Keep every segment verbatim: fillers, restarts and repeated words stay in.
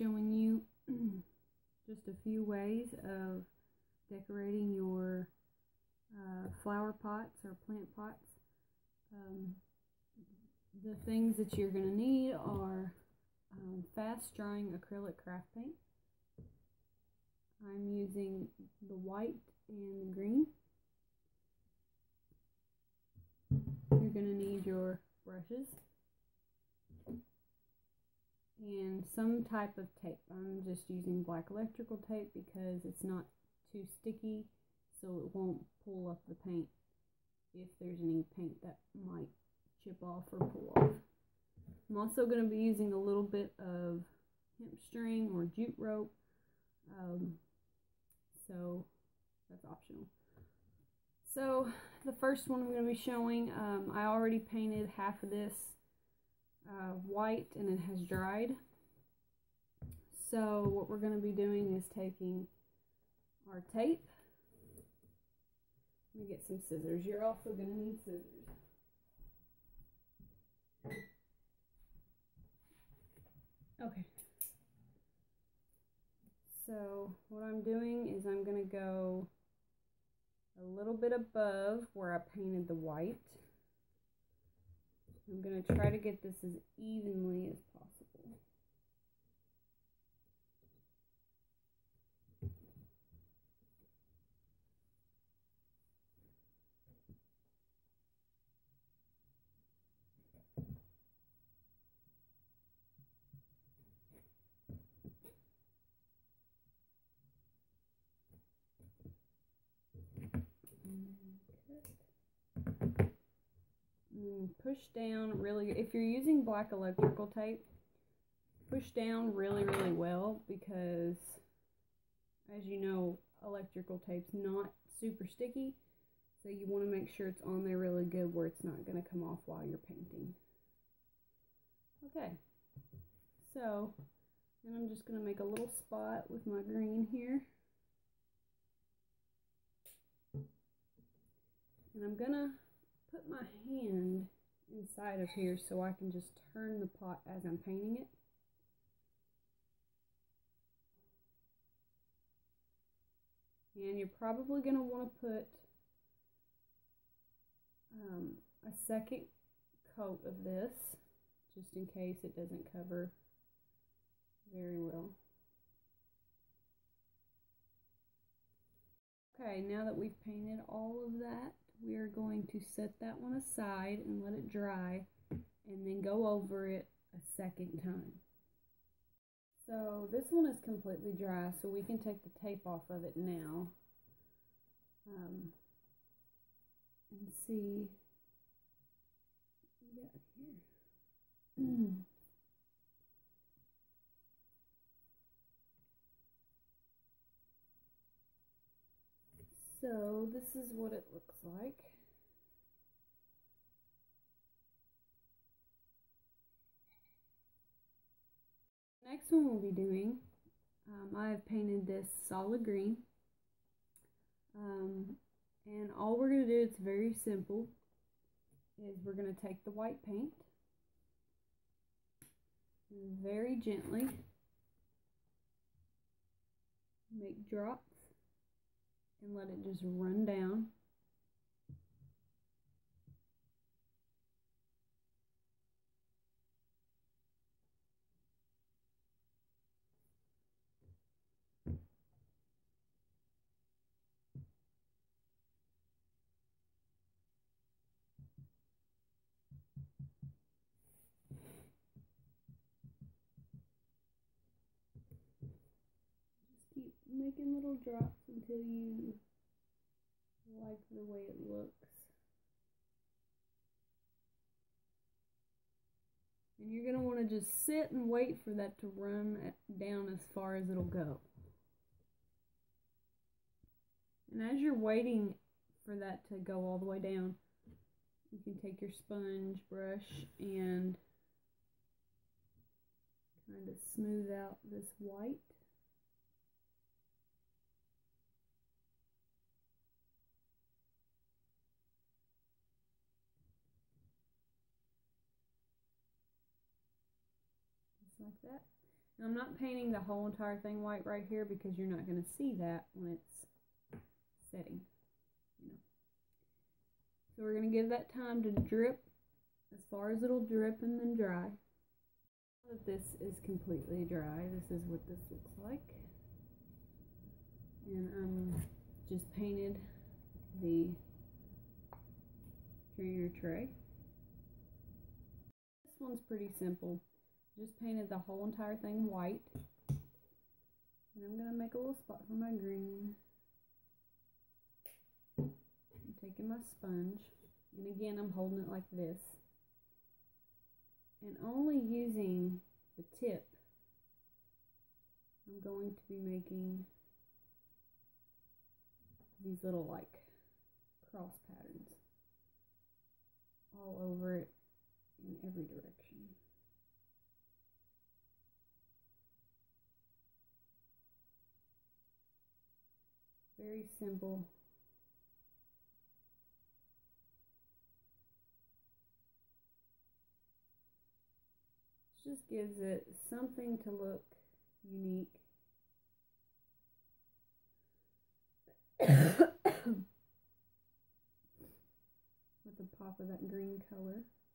showing you just a few ways of decorating your uh, flower pots or plant pots. Um, the things that you're going to need are um, fast drying acrylic craft paint. I'm using the white and the green. You're going to need your brushes and some type of tape. I'm just using black electrical tape because it's not too sticky, so it won't pull up the paint if there's any paint that might chip off or pull off. I'm also going to be using a little bit of hemp string or jute rope, um, so that's optional. So the first one I'm going to be showing, um, I already painted half of this uh, white and it has dried. So what we're going to be doing is taking our tape. Let me get some scissors. You're also going to need scissors. Okay. So what I'm doing is I'm going to go a little bit above where I painted the white. I'm going to try to get this as evenly as possible. And push down really, if you're using black electrical tape, push down really really well, because as you know, electrical tape's not super sticky, so you want to make sure it's on there really good where it's not going to come off while you're painting. Okay, so then I'm just going to make a little spot with my green here, and I'm going to put my hand inside of here so I can just turn the pot as I'm painting it. And you're probably going to want to put um, a second coat of this, just in case it doesn't cover very well. Okay, now that we've painted all of that, we are going to set that one aside and let it dry, and then go over it a second time. So this one is completely dry, so we can take the tape off of it now um, and see what we got here. So this is what it looks like. Next one we'll be doing, um, I have painted this solid green, um, and all we're going to do, it's very simple, is we're going to take the white paint and very gently make drops and let it just run down. Just keep making little drops until you like the way it looks. And you're going to want to just sit and wait for that to run down as far as it'll go. And as you're waiting for that to go all the way down, you can take your sponge brush and kind of smooth out this white. Just like that. Now, I'm not painting the whole entire thing white right here because you're not going to see that when it's setting. You know. So we're going to give that time to drip as far as it'll drip and then dry. Now that this is completely dry, this is what this looks like. And I'm just painted the strainer tray. This one's pretty simple. Just painted the whole entire thing white. And I'm going to make a little spot for my green. I'm taking my sponge. And again, I'm holding it like this. And only using the tip, I'm going to be making these little like cross patterns all over it in every direction. Very simple. It just gives it something to look unique. With the pop of that green color.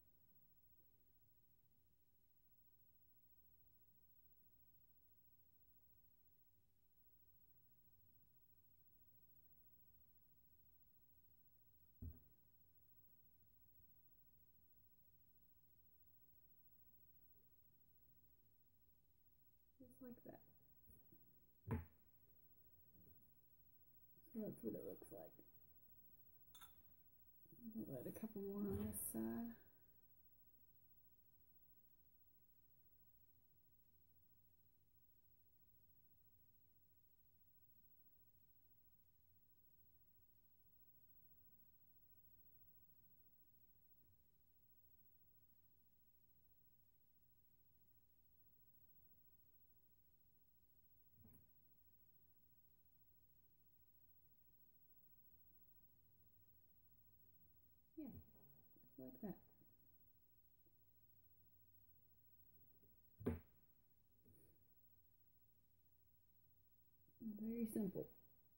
Just like that. So that's what it looks like. We'll add a couple more on this side. Yeah, just like that. Very simple.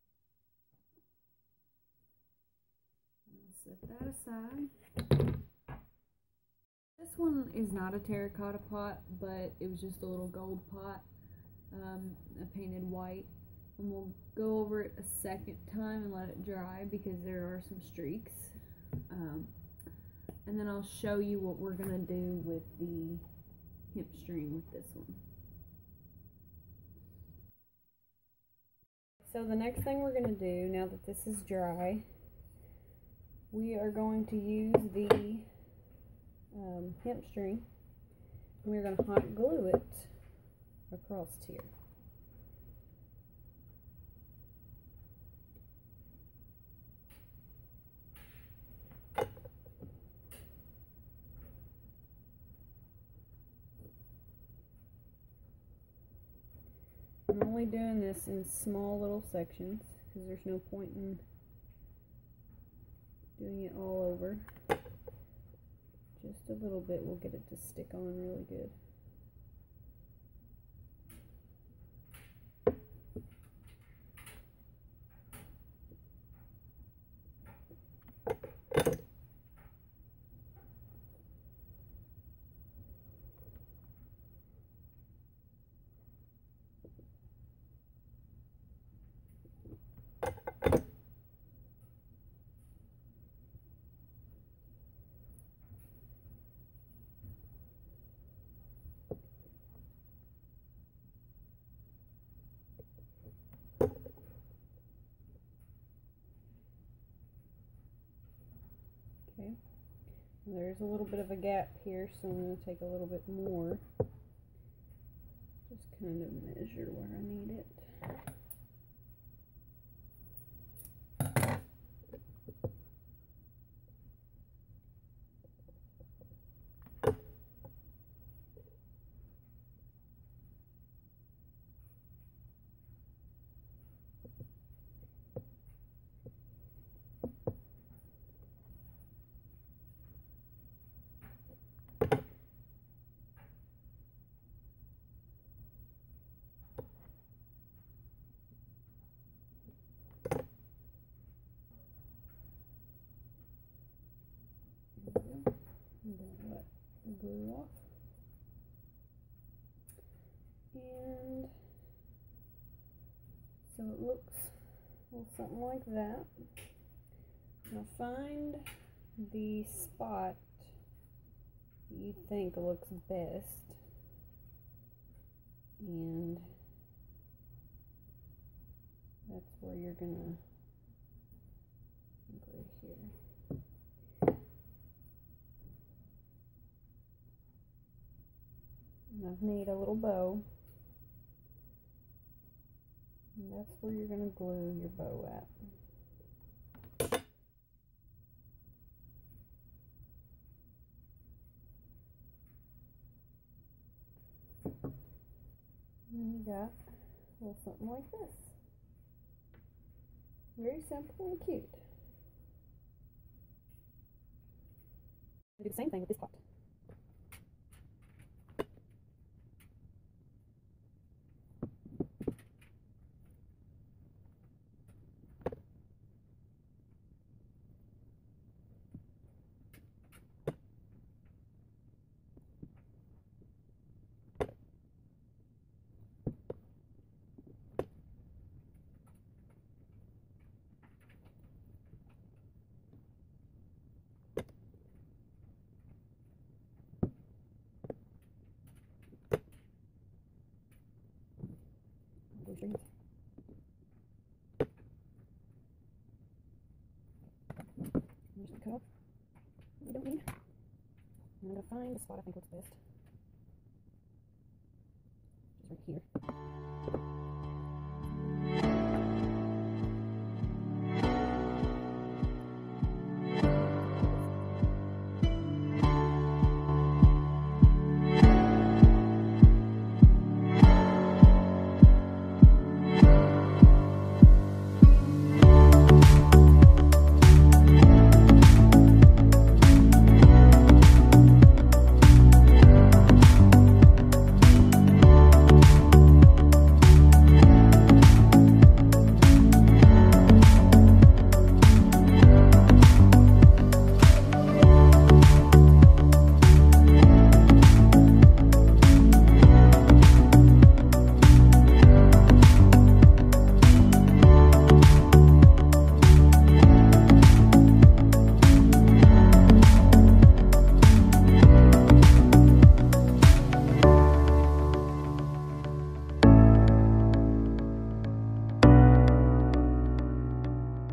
I'll set that aside. This one is not a terracotta pot, but it was just a little gold pot. Um, I painted white. And we'll go over it a second time and let it dry because there are some streaks. Um, and then I'll show you what we're going to do with the hemp string with this one. So the next thing we're going to do, now that this is dry, we are going to use the um, hemp string, and we're going to hot glue it across here. I'm only doing this in small little sections because there's no point in doing it all over. Just a little bit will get it to stick on really good. Okay, there's a little bit of a gap here, so I'm going to take a little bit more. Just kind of measure where I need it. glue off. And so it looks a little something like that. Now find the spot that you think looks best, and that's where you're gonna, right here. And I've made a little bow, and that's where you're gonna glue your bow at. And you got a little something like this. Very simple and cute. I do the same thing with this part. Strings. Just cut off what you don't need. I'm going to find the spot I think looks best. Just right here.